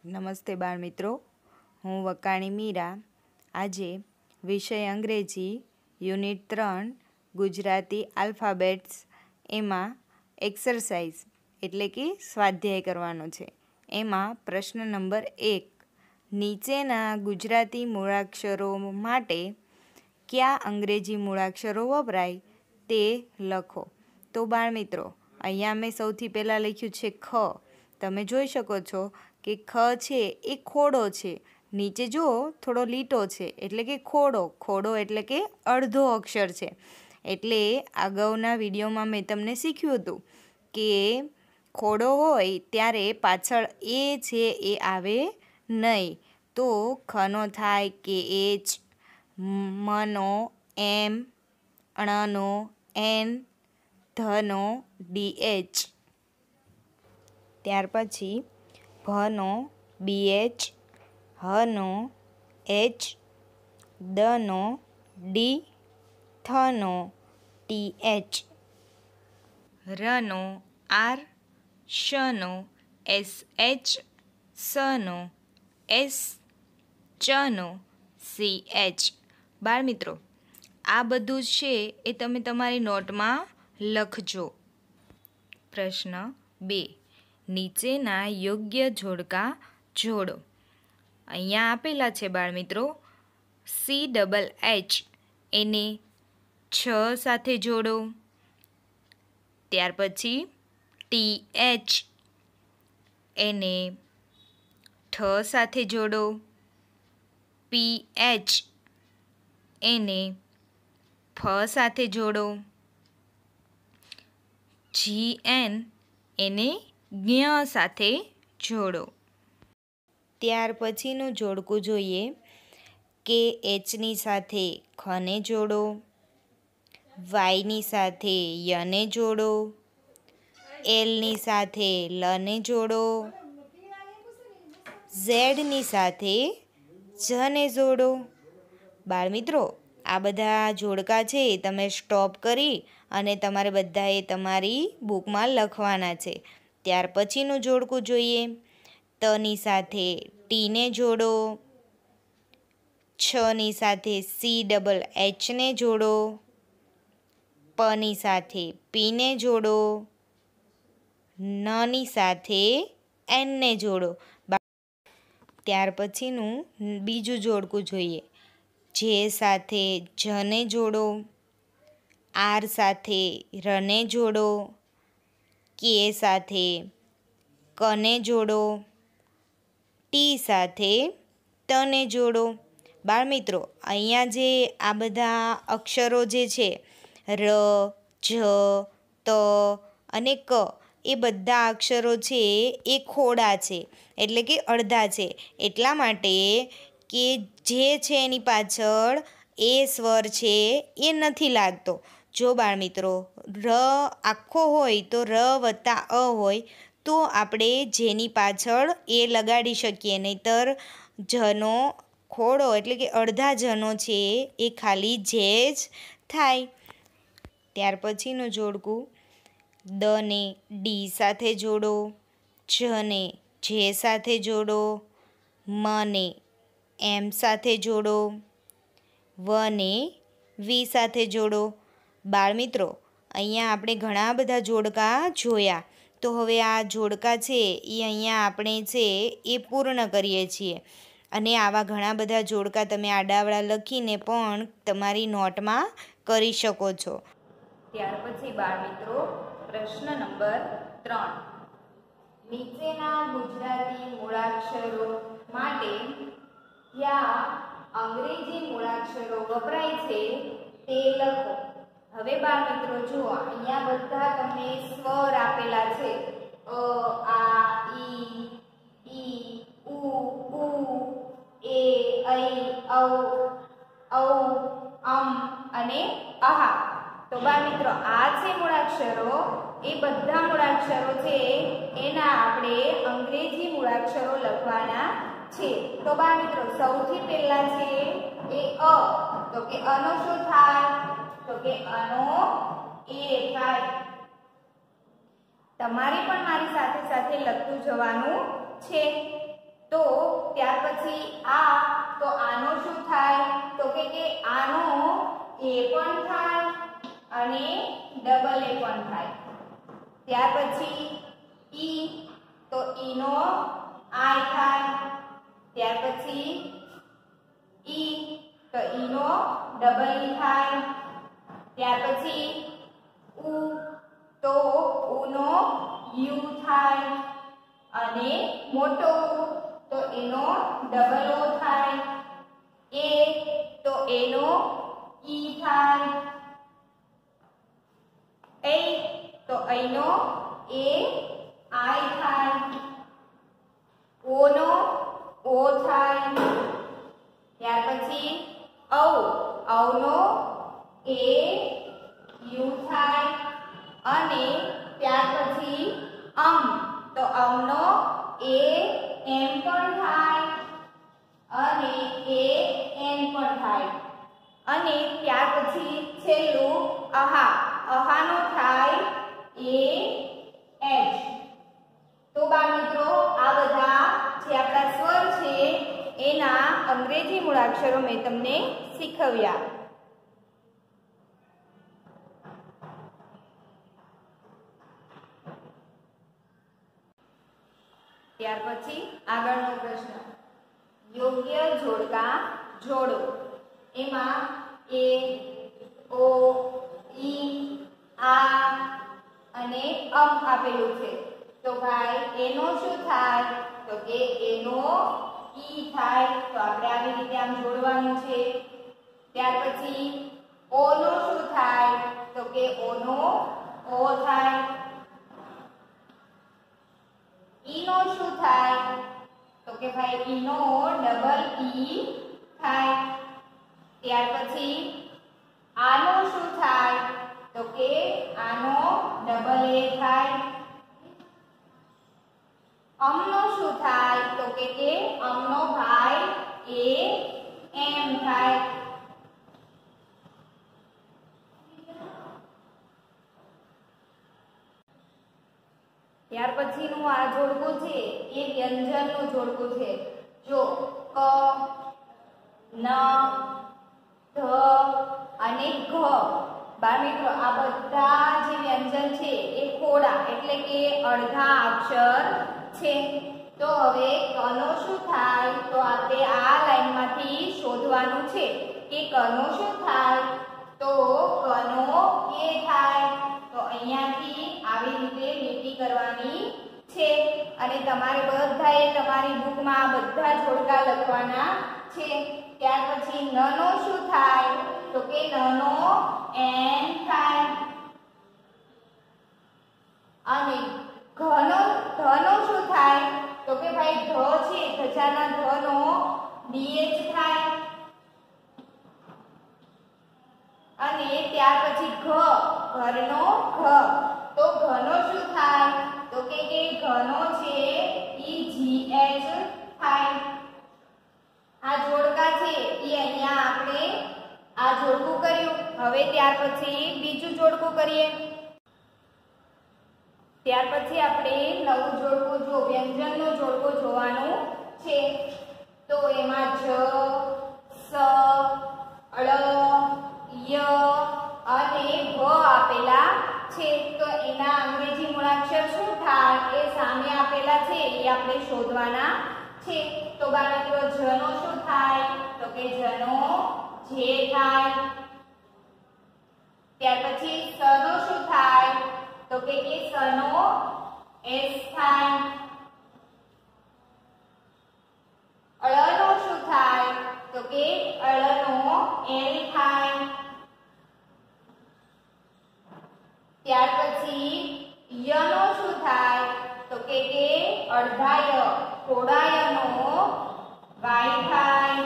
નમસ્તે બાળમિત્રો, હું વકાણી મીરા આજે વિષય અંગ્રેજી યુનિટ 3 ગુજરાતી આલ્ફાબેટ્સ એમાં એક્સરસાઇઝ એટલે કે સ્વાધ્યાય કરવાનો છે. એમાં પ્રશ્ન નંબર 1, નીચેના ગુજરાતી મૂળાક્ષરો માટે કયા અંગ્રેજી મૂળાક્ષરો વપરાય તે લખો. તો બાળમિત્રો, અહીંયા મેં સૌથી પહેલાં લખ્યું છે ખ. તમે જોઈ શકો છો કે ખ છે એ ખોડો છે. નીચે જુઓ થોડો લીટો છે એટલે કે ખોડો. ખોડો એટલે કે અડધો અક્ષર છે. એટલે અગાઉના વિડીયોમાં મેં તમને શીખ્યું હતું કે ખોડો હોય ત્યારે પાછળ એ છે એ આવે નહીં. તો ખનો થાય કે એચ, મનો એમ, ણનો એન, ધનો ડીએચ. ત્યાર પછી ભનો બીએચ, હનો એચ, દનો ડી, થનો ટીએચ, રનો આર, શનો એસએચ, સનો એસ, ચનો સીએચ. બાળમિત્રો, આ બધું છે એ તમે તમારી નોટમાં લખજો. પ્રશ્ન 2, નીચેના યોગ્ય જોડકા જોડો. અહીંયા આપેલા છે બાળમિત્રો, CHH એને 6 સાથે જોડો. ત્યાર પછી TH એને ઠ સાથે જોડો. PH એને ફ સાથે જોડો. GN એને જ્ઞ સાથે જોડો. ત્યાર પછીનું જોડકું જોઈએ કે એચની સાથે ખને જોડો, વાયની સાથે યને જોડો, એલની સાથે લને જોડો, ઝેડની સાથે જને જોડો. બાળમિત્રો, આ બધા જોડકા છે તમે સ્ટોપ કરી અને તમારે બધાએ તમારી બુકમાં લખવાના છે. ત્યાર પછીનું જોડકું જોઈએ, તની સાથે ટીને જોડો, છની સાથે CHHને જોડો, પની સાથે પીને જોડો, નની સાથે એનને જોડો. ત્યાર પછીનું બીજું જોડકું જોઈએ, જે સાથે જને જોડો, આર સાથે રને જોડો, કે સાથે કને જોડો, ટી સાથે તને જોડો. બાળમિત્રો, અહીંયા જે આ બધા અક્ષરો જે છે ર, જ, ત અને ક, એ બધા અક્ષરો છે એ ખોડા છે એટલે કે અડધા છે. એટલા માટે કે જે છે એની પાછળ એ સ્વર છે એ નથી લાગતો. જો બાળમિત્રો, ર આખો હોય તો ર વત્તા અ હોય તો આપણે જેની પાછળ એ લગાડી શકીએ, નહીંતર જનો ખોડો એટલે કે અડધા જનો છે એ ખાલી જે જ થાય. ત્યાર પછીનું જોડકું, દને ડી સાથે જોડો, જને જે સાથે જોડો, મને એમ સાથે જોડો, વને વી સાથે જોડો. બાળમિત્રો, અહીંયા આપણે ઘણા બધા જોડકા જોયા. તો હવે આ જોડકા છે એ અહીંયા આપણે છે એ પૂર્ણ કરીએ છીએ. અને આવા ઘણા બધા જોડકા તમે આડાવડા લખીને પણ તમારી નોટમાં કરી શકો છો. ત્યાર પછી બાળમિત્રો, પ્રશ્ન નંબર 3, નીચેના ગુજરાતી મૂળાક્ષરો માટે કયા અંગ્રેજી મૂળાક્ષરો વપરાય છે તે લખો. હવે બાળમિત્રો જુઓ, અહીંયા બધા તમને સ્વર આપેલા છે. અ, આ, ઈ, ઉ, એ, ઐ, ઔ, અને અહા. તો બાળમિત્રો, આ છે મૂળાક્ષરો. એ બધા મૂળાક્ષરો છે એના આપણે અંગ્રેજી મૂળાક્ષરો લખવાના છે. તો બાળમિત્રો, સૌથી પહેલા છે એ અ. તો કે અનો શું થાય? તો કે અનો એ થાય. તમારે પણ મારી સાથે સાથે લખતું જવાનું છે. તો ત્યાર પછી આ, તો આનો શું થાય? તો કે આનો એ પણ થાય અને ડબલ એ પણ થાય. ત્યાર પછી ઈ, તો ઈ નો આઈ થાય. ત્યાર પછી ઈ, તો ઈ નો ડબલ ઈ થાય. ત્યાર પછી ઉ, તો ઉ નો યુ થાય અને મોટો ઉ, તો એનો ડબલ ઓ થાય. એ, તો એનો ઈ થાય. એ, તો એનો એ આઈ થાય. ઓ નો ઓ થાય. ત્યાર પછી ઔ, ઔ નો એ યુ થાય અને ત્યાર પછી તો નો એ એમ પણ થાય અને એ એન પણ થાય. અને ત્યાર પછી છેલ્લું અહા, અહાનો થાય એ એચ. તો બાળમિત્રો, આ બધા જે આપણા સ્વર છે એના અંગ્રેજી મૂળાક્ષરો મેં તમને શીખવ્યા. ત્યાર પછી આગળનો પ્રશ્ન, યોગ્ય જોડકા જોડો. એમાં એ, ઓ, ઈ, આ અને આપેલું છે. તો ભાઈ એનો શું થાય? તો કે એનો ઈ થાય. તો આપણે આવી રીતે આમ જોડવાનું છે. ત્યાર પછી ઓ નો શું થાય? તો કે ઓ નો ઓ થાય. ઈ નો શું થાય? તો કે ભાઈ ઈ નો ડબલ ઈ થાય. ત્યાર પછી આનો શું થાય? તો કે આનો ડબલ એ થાય. નો શું થાય? તો કે નો ભાઈ એ એમ થાય. ત્યાર પછીનું આ જોડકું છે એ વ્યંજનનું જોડકું છે. જો ક, ન, ધ અને ઘ. બાળમિત્રો, આ બધા જે વ્યંજન છે એ ખોડા એટલે કે અડધા અક્ષર છે. તો હવે કનો શું થાય? તો આપણે આ લાઈનમાંથી શોધવાનું છે કે કનો શું થાય? તો કનો કે થાય. તો અહીંયાથી આવી રીતે લીટી કરવાની છે અને તમારે બધાએ તમારી બુકમાં બધા જોડકા લખવાના છે. ત્યાર પછી ન નો શું થાય? તો કે ન નો એન થાય. અને ધ નો શું થાય? તો કે ભાઈ ધ છે, ધજાના ધ નો ડીએચ થાય. અને ત્યાર પછી ઘરનો ઘ. તો ઘનો શું થાય? તો કે ઘનો છે ઈ જીએચ થાય. આ જોડકા છે ઈ અહીંયા આપણે આ જોડકું કર્યું. હવે ત્યાર પછી બીજું જોડકું કરીએ. ત્યાર પછી આપણે નવું જોડકું જો વ્યંજનનું જોડકું જોવાનું છે. તો એમાં જ, સ, ળ, ય અને ભ આપેલા છે. તો એના અંગ્રેજી મૂળાક્ષર શું થાય એ સામે આપેલા છે એ આપણે શોધવાના છે. તો બાળમિત્રો, જ નો શું થાય? તો કે જ નો જે થાય. ત્યાર પછી સ નો શું થાય? તો કે સ નો એસ થાય. ળ નો શું થાય? તો કે ળ નો એલ થાય. ત્યાર પછી ય નો શું થાય? તો કે અડધા ય, થોડા ય નો વાય થાય.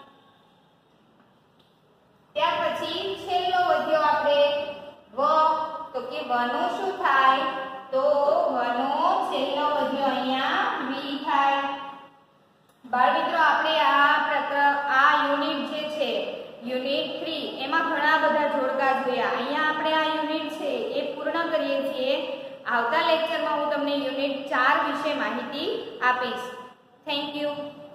ત્યાર પછી છેલ્લો વધ્યો આપણે વ. તો કે વ નો શું થાય? તો વ નો છેલ્લો વધ્યો અહીંયા વી થાય. બાળમિત્રો, આપણે આ યુનિટ જે છે યુનિટ 3 એમાં ઘણા બધા જોડકા જોયા. અહીંયા આપણે આ યુનિટ છે એ પૂર્ણ કરીએ છીએ. આવતા લેક્ચરમાં હું તમને યુનિટ 4 વિશે માહિતી આપીશ. Thank you.